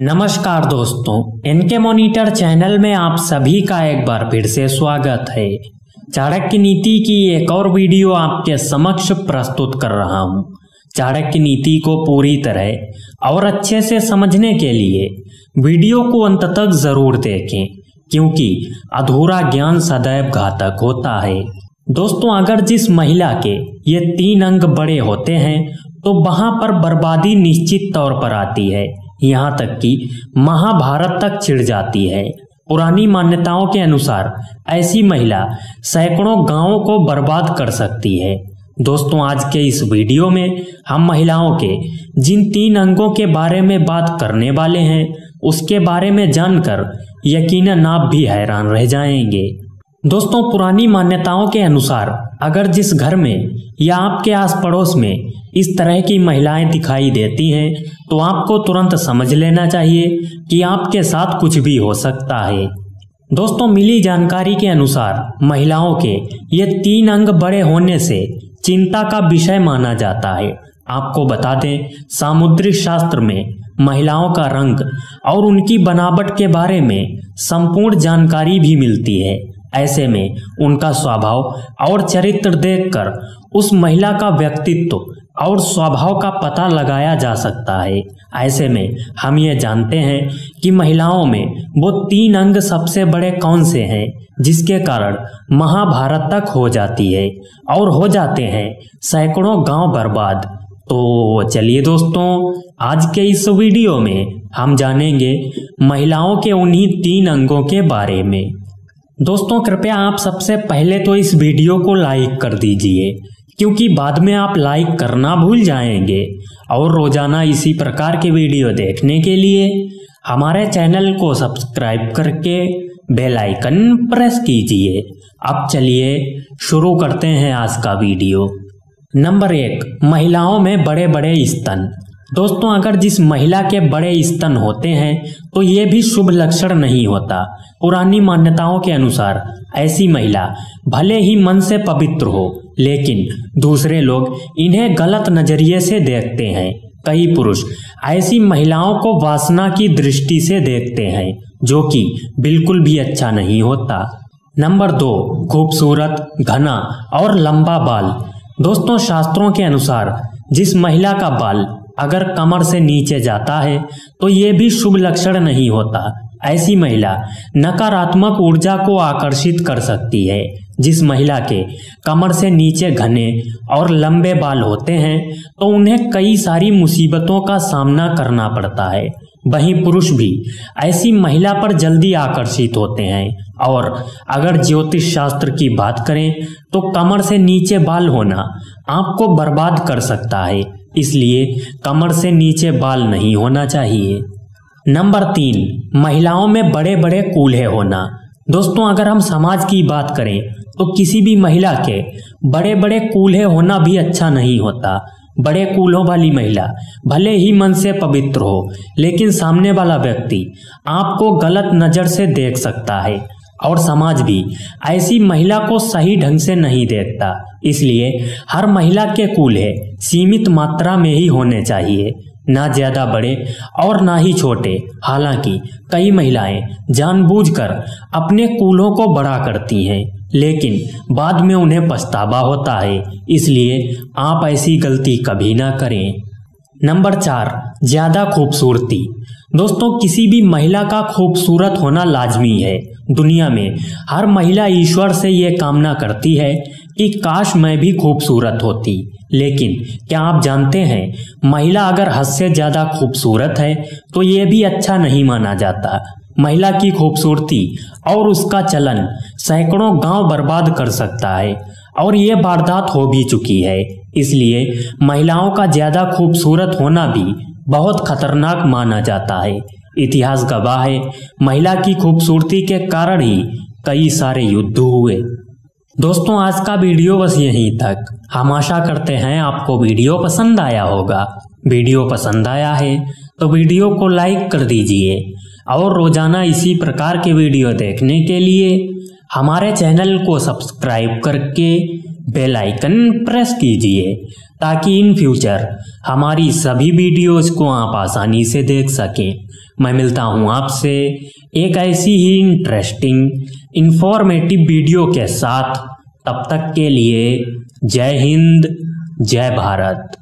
नमस्कार दोस्तों, N K monitor channel में आप सभी का एक बार फिर से स्वागत है। चाणक्य नीति की एक और वीडियो आपके समक्ष प्रस्तुत कर रहा हूं। चाणक्य नीति को पूरी तरह और अच्छे से समझने के लिए वीडियो को अंत तक जरूर देखें, क्योंकि अधूरा ज्ञान सदैव घातक होता है। दोस्तों, अगर जिस महिला के ये 3 अंग बड़े होते हैं तो वहां पर बर्बादी निश्चित तौर पर आती है, यहाँ तक कि महाभारत तक छिड़ जाती है। पुरानी मान्यताओं के अनुसार ऐसी महिला सैकड़ों गांवों को बर्बाद कर सकती है। दोस्तों, आज के इस वीडियो में हम महिलाओं के जिन 3 अंगों के बारे में बात करने वाले हैं, उसके बारे में जानकर यकीनन आप भी हैरान रह जाएंगे। दोस्तों, पुरानी मान्यताओं के अनुसार अगर जिस घर में या आपके आस पड़ोस में इस तरह की महिलाएं दिखाई देती हैं, तो आपको तुरंत समझ लेना चाहिए कि आपके साथ कुछ भी हो सकता है। दोस्तों, मिली जानकारी के अनुसार महिलाओं के ये 3 अंग बड़े होने से चिंता का विषय माना जाता है। आपको बता दें, सामुद्रिक शास्त्र में महिलाओं का रंग और उनकी बनावट के बारे में संपूर्ण जानकारी भी मिलती है। ऐसे में उनका स्वभाव और चरित्र देखकर उस महिला का व्यक्तित्व और स्वभाव का पता लगाया जा सकता है। ऐसे में हम ये जानते हैं कि महिलाओं में वो 3 अंग सबसे बड़े कौन से हैं, जिसके कारण महाभारत तक हो जाती है और हो जाते हैं सैकड़ों गांव बर्बाद। तो चलिए दोस्तों, आज के इस वीडियो में हम जानेंगे महिलाओं के उन्हीं 3 अंगों के बारे में। दोस्तों, कृपया आप सबसे पहले तो इस वीडियो को लाइक कर दीजिए, क्योंकि बाद में आप लाइक करना भूल जाएंगे। और रोजाना इसी प्रकार के वीडियो देखने के लिए हमारे चैनल को सब्सक्राइब करके बेल आइकन प्रेस कीजिए। अब चलिए शुरू करते हैं आज का वीडियो। नंबर 1, महिलाओं में बड़े बड़े स्तन। दोस्तों, अगर जिस महिला के बड़े स्तन होते हैं तो ये भी शुभ लक्षण नहीं होता। पुरानी मान्यताओं के अनुसार ऐसी महिला भले ही मन से पवित्र हो, लेकिन दूसरे लोग इन्हें गलत नजरिए से देखते हैं। कई पुरुष ऐसी महिलाओं को वासना की दृष्टि से देखते हैं, जो कि बिल्कुल भी अच्छा नहीं होता। नंबर 2, खूबसूरत, घना और लंबा बाल। दोस्तों, शास्त्रों के अनुसार जिस महिला का बाल अगर कमर से नीचे जाता है तो ये भी शुभ लक्षण नहीं होता। ऐसी महिला नकारात्मक ऊर्जा को आकर्षित कर सकती है। जिस महिला के कमर से नीचे घने और लंबे बाल होते हैं तो उन्हें कई सारी मुसीबतों का सामना करना पड़ता है। वहीं पुरुष भी ऐसी महिला पर जल्दी आकर्षित होते हैं। और अगर ज्योतिष शास्त्र की बात करें तो कमर से नीचे बाल होना आपको बर्बाद कर सकता है, इसलिए कमर से नीचे बाल नहीं होना चाहिए। नंबर 3, महिलाओं में बड़े बड़े कूल्हे होना। दोस्तों, अगर हम समाज की बात करें तो किसी भी महिला के बड़े बड़े कूल्हे होना भी अच्छा नहीं होता। बड़े कूल्हों वाली महिला भले ही मन से पवित्र हो, लेकिन सामने वाला व्यक्ति आपको गलत नजर से देख सकता है और समाज भी ऐसी महिला को सही ढंग से नहीं देखता। इसलिए हर महिला के कूल्हे सीमित मात्रा में ही होने चाहिए, ना ज्यादा बड़े और ना ही छोटे। हालांकि कई महिलाएं जानबूझकर अपने कूल्हों को बड़ा करती हैं, लेकिन बाद में उन्हें पछतावा होता है, इसलिए आप ऐसी गलती कभी ना करें। नंबर 4, ज्यादा खूबसूरती। दोस्तों, किसी भी महिला का खूबसूरत होना लाजमी है। दुनिया में हर महिला ईश्वर से ये कामना करती है कि काश मैं भी खूबसूरत होती। लेकिन क्या आप जानते हैं, महिला अगर हद से ज्यादा खूबसूरत है तो ये भी अच्छा नहीं माना जाता। महिला की खूबसूरती और उसका चलन सैकड़ों गांव बर्बाद कर सकता है, और ये वारदात हो भी चुकी है। इसलिए महिलाओं का ज्यादा खूबसूरत होना भी बहुत खतरनाक माना जाता है। इतिहास गवाह है, महिला की खूबसूरती के कारण ही कई सारे युद्ध हुए। दोस्तों, आज का वीडियो बस यहीं तक। हम आशा करते हैं आपको वीडियो पसंद आया होगा। वीडियो पसंद आया है तो वीडियो को लाइक कर दीजिए, और रोजाना इसी प्रकार के वीडियो देखने के लिए हमारे चैनल को सब्सक्राइब करके बेल आइकन प्रेस कीजिए, ताकि इन फ्यूचर हमारी सभी वीडियोस को आप आसानी से देख सकें। मैं मिलता हूं आपसे एक ऐसी ही इंटरेस्टिंग इंफॉर्मेटिव वीडियो के साथ। तब तक के लिए जय हिंद, जय भारत।